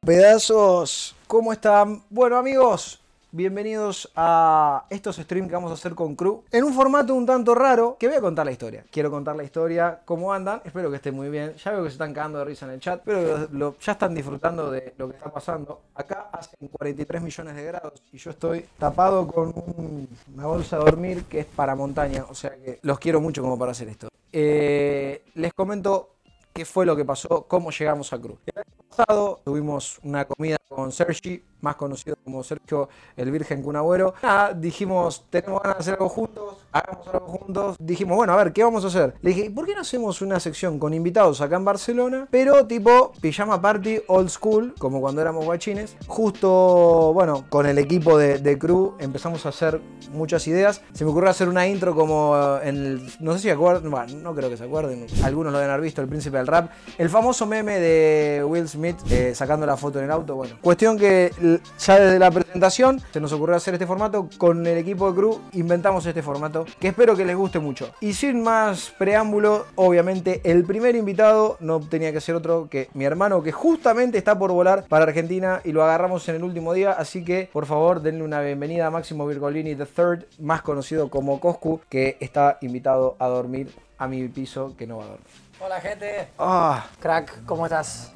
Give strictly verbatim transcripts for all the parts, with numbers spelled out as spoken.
Pedazos, ¿cómo están? Bueno amigos, bienvenidos a estos streams que vamos a hacer con Crew en un formato un tanto raro, que voy a contar la historia. Quiero contar la historia, cómo andan, espero que estén muy bien. Ya veo que se están cagando de risa en el chat, pero lo, lo, ya están disfrutando de lo que está pasando. Acá hacen cuarenta y tres millones de grados y yo estoy tapado con un, una bolsa de dormir que es para montaña, o sea que los quiero mucho como para hacer esto. Eh, les comento qué fue lo que pasó, cómo llegamos a Crew. El año pasado tuvimos una comida con Sergi, más conocido como Sergio el Virgen Kun Agüero. Nada, dijimos, tenemos ganas de hacer algo juntos, hagamos algo juntos. Dijimos, bueno, a ver, ¿qué vamos a hacer? Le dije, ¿por qué no hacemos una sección con invitados acá en Barcelona? Pero tipo pijama party old school, como cuando éramos guachines. Justo, bueno, con el equipo de, de Crew empezamos a hacer muchas ideas. Se me ocurrió hacer una intro como en el, no sé si se acuerdan, bueno, no creo que se acuerden, algunos lo deben haber visto, El Príncipe del Rap. El famoso meme de Will Smith eh, sacando la foto en el auto. Bueno, cuestión que ya desde la presentación se nos ocurrió hacer este formato. Con el equipo de Crew inventamos este formato que espero que les guste mucho. Y sin más preámbulo, obviamente el primer invitado no tenía que ser otro que mi hermano, que justamente está por volar para Argentina y lo agarramos en el último día. Así que por favor denle una bienvenida a Máximo Virgolini the third, más conocido como Coscu, que está invitado a dormir a mi piso, que no va a dormir. Hola gente. Ah, Crack, ¿cómo estás?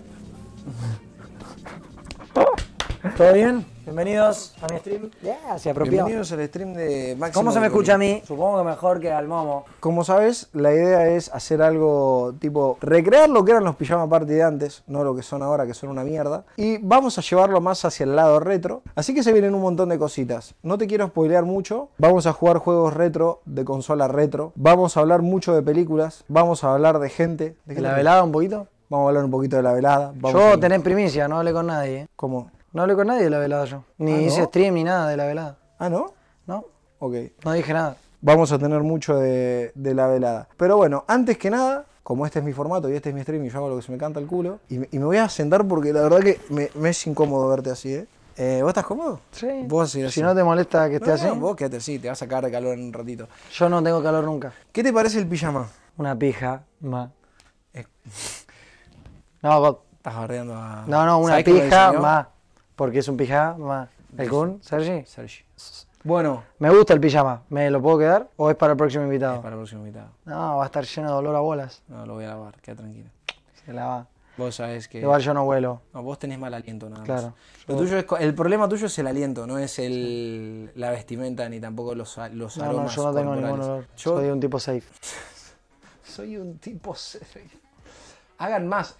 ¿Todo bien? Bienvenidos a mi stream. Yeah, se apropió. Bienvenidos al stream de Máximo. ¿Cómo se me Virgolini. escucha a mí? Supongo que mejor que al Momo. Como sabes, la idea es hacer algo tipo recrear lo que eran los pijama party de antes, no lo que son ahora, que son una mierda. Y vamos a llevarlo más hacia el lado retro. Así que se vienen un montón de cositas. No te quiero spoilear mucho. Vamos a jugar juegos retro, de consola retro. Vamos a hablar mucho de películas. Vamos a hablar de gente. ¿De ¿De la velada un poquito? Vamos a hablar un poquito de la velada. Vamos Yo a... tenés primicia, no hablé con nadie. ¿eh? ¿Cómo? No hablé con nadie de la velada yo. Ni ¿Ah, no? hice stream ni nada de la velada. ¿Ah, no? No, Ok. no dije nada. Vamos a tener mucho de, de la velada. Pero bueno, antes que nada, como este es mi formato y este es mi stream y yo hago lo que se me canta el culo, y me, y me voy a sentar porque la verdad que me, me es incómodo verte así, ¿eh? eh ¿Vos estás cómodo? Sí. Vos así, así. Si no te molesta que esté No, así. no, vos quédate así, te vas a sacar de calor en un ratito. Yo no tengo calor nunca. ¿Qué te parece el pijama? Una pija, ma. Eh, No, God. Estás bardeando a... No, no, una ¿Sabés quién lo pija, diseñó? ma. Porque es un pijama. ¿El Kun? ¿Sergi? Sergi. Bueno, Me gusta el pijama. ¿Me lo puedo quedar o es para el próximo invitado? es para el próximo invitado. No, va a estar lleno de olor a bolas. No, lo voy a lavar, queda tranquilo. Se la va. Vos sabés que... Igual yo no huelo. No, vos tenés mal aliento nada más. Claro. Lo Yo- tuyo es, co- el problema tuyo es el aliento, no es el, la vestimenta ni tampoco los, a- los No, no, aromas yo no tengo ningún corporales. olor. Yo Soy un tipo safe. soy un tipo serio. Hagan más,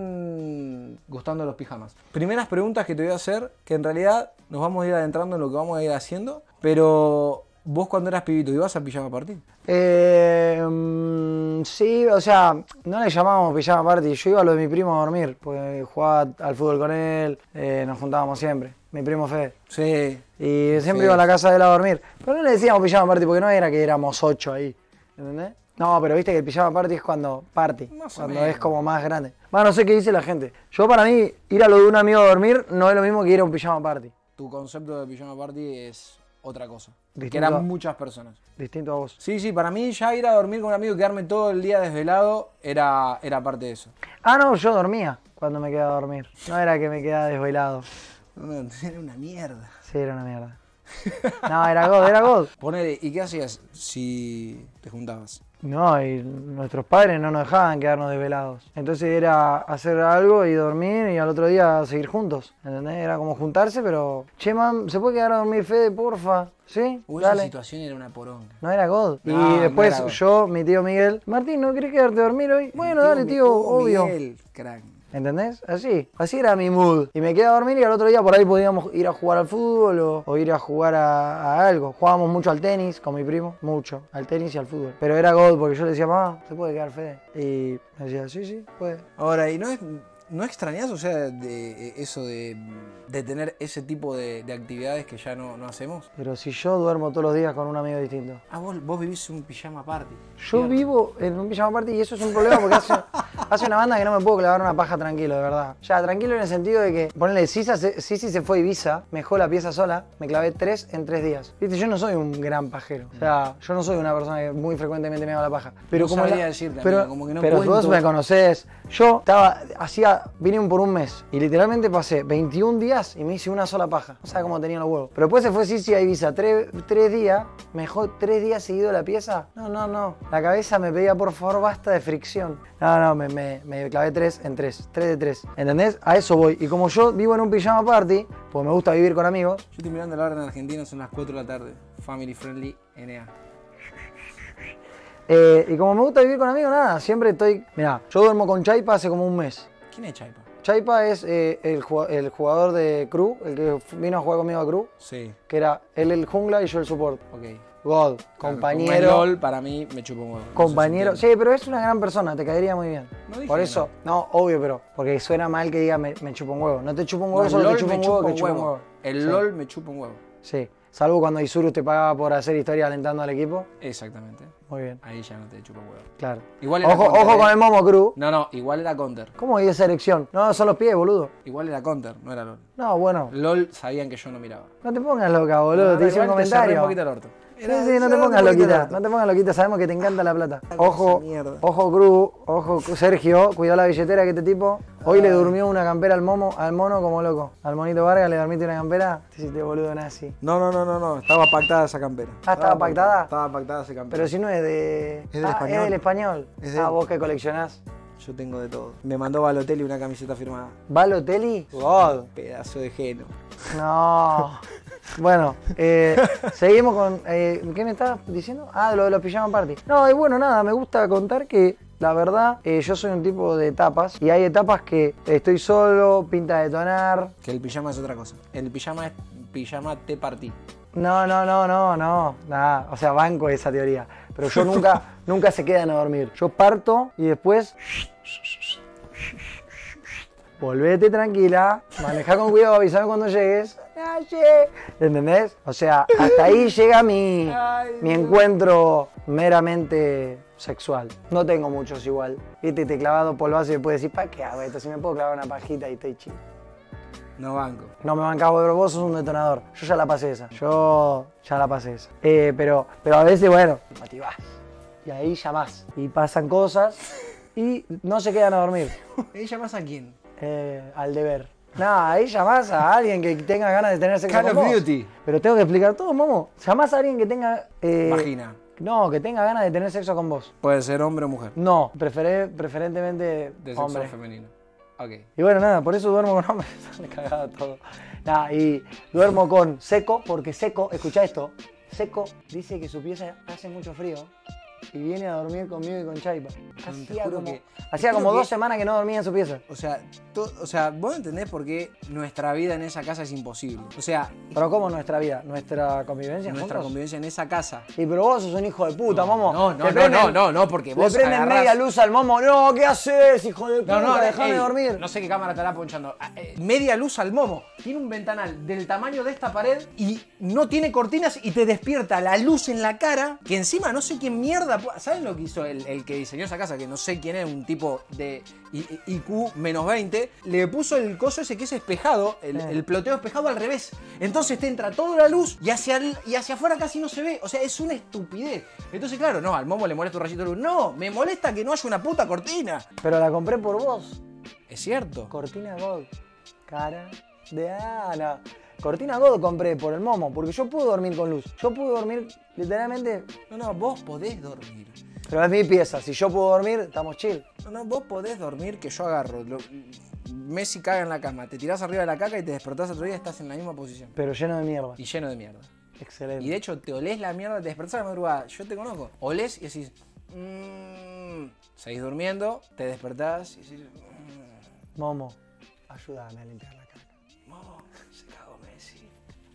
están gustando los pijamas. Primeras preguntas que te voy a hacer, que en realidad nos vamos a ir adentrando en lo que vamos a ir haciendo, pero vos cuando eras pibito, ¿ibas a pijama party? Eh, mm, sí, o sea, no le llamábamos pijama party. Yo iba a lo de mi primo a dormir, porque jugaba al fútbol con él, eh, nos juntábamos siempre. Mi primo Fede. Sí. Y siempre Sí. iba a la casa de él a dormir. Pero no le decíamos pijama party porque no era que éramos ocho ahí. ¿Entendés? No, pero viste que el pijama party es cuando party, Más o cuando menos. es como más grande. Bueno, no sé qué dice la gente. Yo para mí, ir a lo de un amigo a dormir no es lo mismo que ir a un pijama party. Tu concepto de pijama party es otra cosa. Que Distinto eran a- muchas personas. Distinto a vos. Sí, sí, para mí ya ir a dormir con un amigo y quedarme todo el día desvelado era, era parte de eso. Ah, no, yo dormía cuando me quedaba a dormir. No era que me quedaba desvelado. No, era una mierda. Sí, era una mierda. No, era God, era God. Ponele, ¿y qué hacías si te juntabas? No, y nuestros padres no nos dejaban quedarnos desvelados. Entonces era hacer algo y dormir y al otro día seguir juntos. ¿Entendés? Era como juntarse, pero... Che, mam, ¿se puede quedar a dormir Fede, porfa? ¿Sí? Uy, esa Dale. situación era una poronga. No era God. No, y no después era God. yo, mi tío Miguel, Martín, ¿no querés quedarte a dormir hoy? Bueno, dale, tío, Oh, obvio. Miguel, crack. ¿Entendés? Así, así era mi mood. Y me quedé a dormir y al otro día por ahí podíamos ir a jugar al fútbol o, o ir a jugar a, a algo. Jugábamos mucho al tenis con mi primo, mucho, al tenis y al fútbol. Pero era God porque yo le decía, mamá, ¿se puede quedar Fede? Y me decía, sí, sí, puede. Ahora, ¿y no, es, no extrañas, o sea, de eso de, de tener ese tipo de, de actividades que ya no, no hacemos? Pero si yo duermo todos los días con un amigo distinto. Ah, vos, vos vivís un pijama party. Yo Cierto. vivo en un pijama party y eso es un problema porque hace, Hace una banda que no me puedo clavar una paja tranquilo, de verdad. Ya, tranquilo en el sentido de que, ponele, Sisi se, Sisi se fue a Ibiza, me dejó la pieza sola, me clavé tres en tres días. Viste, yo no soy un gran pajero. O sea, yo no soy una persona que muy frecuentemente me haga la paja. Pero No como sabría la- decirte, pero, amigo, como que no pero cuento. vos me conocés. Yo estaba, hacía, vine por un mes y literalmente pasé veintiún días y me hice una sola paja. No sabes cómo tenía los huevos. Pero después se fue Sisi a Ibiza, tres, tres días, me dejó tres días seguido la pieza. No, no, no. La cabeza me pedía, por favor, basta de fricción. No, no, me, me, me clavé tres en tres, tres de tres. ¿Entendés? A eso voy. Y como yo vivo en un pijama party, porque me gusta vivir con amigos, Yo estoy mirando la hora en Argentina, son las cuatro de la tarde. Family Friendly N A. eh, y como me gusta vivir con amigos, nada, siempre estoy... Mirá, yo duermo con Chaipa hace como un mes. ¿Quién es Chaipa? Chaipa es eh, el, jugua- el jugador de Crew, el que vino a jugar conmigo a Crew, Sí, que era él el jungla y yo el support. ok. God, Claro, compañero. como es LOL, para mí me chupa un huevo. No sé si Compañero, entiendes. sí, pero es una gran persona, te caería muy bien. No dije Por eso, no, obvio, pero porque suena mal que diga me, me chupa un huevo. No te chupa un huevo, No, solo LOL te chupa me un huevo chupa que un chupa un huevo. huevo. El Sí. LOL me chupa un huevo. Sí, salvo cuando Isurus te pagaba por hacer historia alentando al equipo. Exactamente. Muy bien, Ahí ya no te chupa un huevo. claro. Igual era Ojo, counter, ojo ¿eh? con el Momo Crew. No, no, igual era counter. ¿Cómo hay esa erección? No, son los pies, boludo. Igual era counter, no era LOL. No, bueno, LOL sabían que yo no miraba. no te pongas loca, boludo, No, te hice un igual te cerré comentario. un poquito el orto. Sí, sí, no te pongas loquita, no te pongas loquita, sabemos que te encanta la plata. Ojo, mierda. ojo Cruz, ojo Sergio, cuidado la billetera que este tipo. Hoy le durmió una campera al momo, al mono como loco. Al monito Vargas le dormiste una campera, te hiciste boludo nazi. No, no, no, no, no, estaba pactada esa campera. Ah, ¿estaba pactada? Estaba pactada esa campera. Pero si no es de... Es del ah, español. es del español. Es de Ah, él. vos que coleccionás. Yo tengo de todo. Me mandó Balotelli una camiseta firmada. ¿Balotelli? God. Pedazo de geno. No. Bueno, eh, seguimos con... eh, ¿qué me estabas diciendo? Ah, lo de los pijama party. No, y bueno, nada, me gusta contar que la verdad, eh, yo soy un tipo de etapas y hay etapas que estoy solo, pinta de detonar. Que el pijama es otra cosa. El pijama es pijama te partí. No, no, no, no, no, nada, o sea, banco esa teoría. Pero yo nunca, nunca se quedan a dormir. Yo parto y después... Volvete tranquila, manejá con cuidado, avísame cuando llegues. ¿Entendés? O sea, hasta ahí llega mi, Ay, mi encuentro meramente sexual. No tengo muchos igual. Viste, te he clavado polvazo y después decís, ¿para qué hago esto? Si me puedo clavar una pajita y estoy chido. No banco. No me bancaba, pero vos sos un detonador. Yo ya la pasé esa. Yo ya la pasé esa. Eh, pero, pero a veces, bueno, te motivás. Y ahí llamás. Y pasan cosas y no se quedan a dormir. ¿Ella más a quién? Eh, al deber. No, ahí llamás a alguien que tenga ganas de tener sexo Call con of vos. Duty. Pero tengo que explicar todo, Momo. Llamás a alguien que tenga... eh, Vagina. No, que tenga ganas de tener sexo con vos. Puede ser hombre o mujer. No, preferé, preferentemente De sexo hombre. femenino. Ok. Y bueno, nada, por eso duermo con hombres. Me cagaba todo. Nada, y duermo con Seco, porque Seco, escucha esto, Seco dice que su pieza hace mucho frío y viene a dormir conmigo y con Chaipa. Hacía juro como, que- hacía te como juro dos que- semanas que no dormía en su pieza. O sea, to- o sea, vos entendés por qué nuestra vida en esa casa es imposible. O sea, Pero ¿cómo nuestra vida? ¿Nuestra convivencia nuestra juntos? convivencia en esa casa. Y pero vos sos un hijo de puta, Momo. No, no, Le no, prenden- no, no, no, porque Le vos prenden agarrás- media luz al Momo. No, ¿qué haces, hijo de puta? No, no, Dejame ey, dormir. No sé qué cámara estará ponchando. Ah, eh, Media luz al momo. Tiene un ventanal del tamaño de esta pared y no tiene cortinas y te despierta la luz en la cara. Que encima no sé quién mierda. pu- ¿Saben lo que hizo el, el que diseñó esa casa? Que no sé quién es, un tipo de I- I Q menos veinte. Le puso el coso ese que es espejado, el, Eh. el ploteo espejado al revés. Entonces te entra toda la luz y hacia, el- y hacia afuera casi no se ve. O sea, es una estupidez. Entonces, claro, no, al momo le molesta un rayito de luz. No, me molesta que no haya una puta cortina. Pero la compré por vos. Es cierto. Cortina God. Cara de Ana. Cortina God compré por el Momo, porque yo puedo dormir con luz. Yo puedo dormir literalmente. No, no, vos podés dormir. Pero es mi pieza. Si yo puedo dormir, estamos chill. No, no, vos podés dormir que yo agarro. lo- Messi caga en la cama, te tirás arriba de la caca y te despertás otro día y estás en la misma posición. Pero lleno de mierda. Y lleno de mierda. Excelente. Y de hecho, te olés la mierda, te despertás a la madrugada. Yo te conozco. Olés y decís. Mmm, seguís durmiendo, te despertás y decís. Mmm, Momo, ayúdame a limpiar la caca. Momo, se cagó Messi.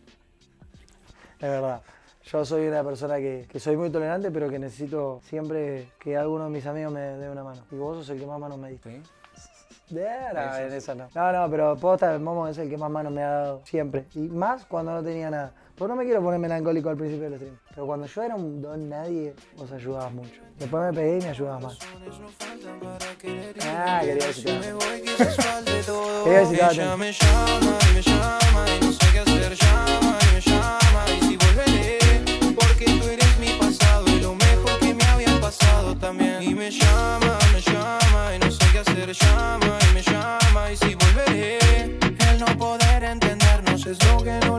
Es verdad. Yo soy una persona que, que soy muy tolerante, pero que necesito siempre que alguno de mis amigos me dé una mano. Y vos sos el que más manos me diste. ¿Sí? De era, en esa no. No, no, pero posta, el Momo es el que más mano me ha dado siempre. Y más cuando no tenía nada. Porque no me quiero poner melancólico al principio del stream. Pero cuando yo era un don nadie, vos ayudabas mucho. Después me pegué y me ayudabas más. Ah, quería decirte algo. Quería decirte algo. Ella me llama y me llama y no sé qué hacer. Llama y me llama y si volveré. Porque tú eres mi pasado y lo mejor que me había pasado también. Y me llama, me llama y no sé qué hacer. Llama y me llama y si volveré. El no poder entendernos es lo que no